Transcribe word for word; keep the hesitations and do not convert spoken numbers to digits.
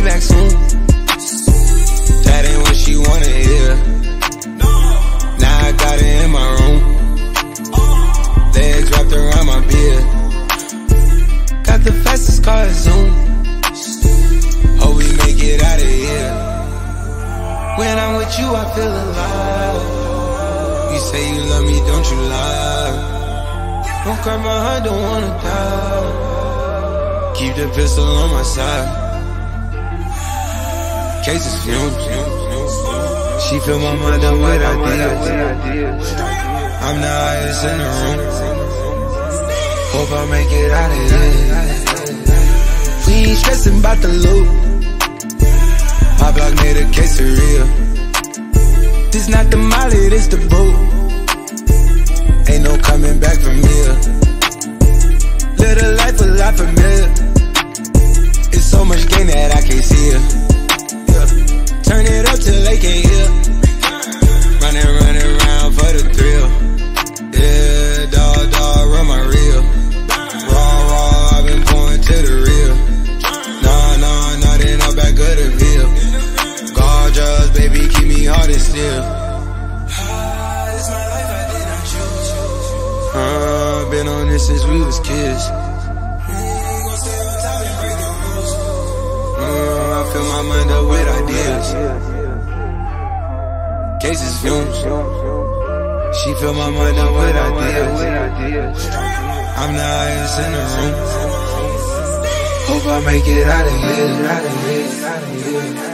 back soon. That ain't what she wanna hear. Now I got it in my room. Legs wrapped around my beard. Got the fastest car, Zoom. Hope we make it out of here. When I'm with you, I feel alive. You say you love me, don't you lie. Don't cry my heart, don't wanna die. Keep the pistol on my side. Cases fumes. She fill my mind up with ideas. I'm the highest in the room. Hope I make it out of here. We ain't stressing about the loot. My block made a quesadilla. This not the molly, this the boat. Ain't no coming back from here. Live a life a lot familiar. It's so much gain that I can't see it. Yeah. Turn it up till they can't hear. Running, running around for the thrill. Yeah, dog, dog, run my reel. Raw, raw, I've been pouring to the real. Nah, nah, nothing up back of the bill. Gorgeous, baby, keep me hard and still. It's my life, I did not choose. Uh, been on this since we was kids. Uh, I fill my mind up with ideas. Cases fumes. She fill my mind up with ideas. I'm the highest in the room. Hope I make it out of here, out of here, out of here.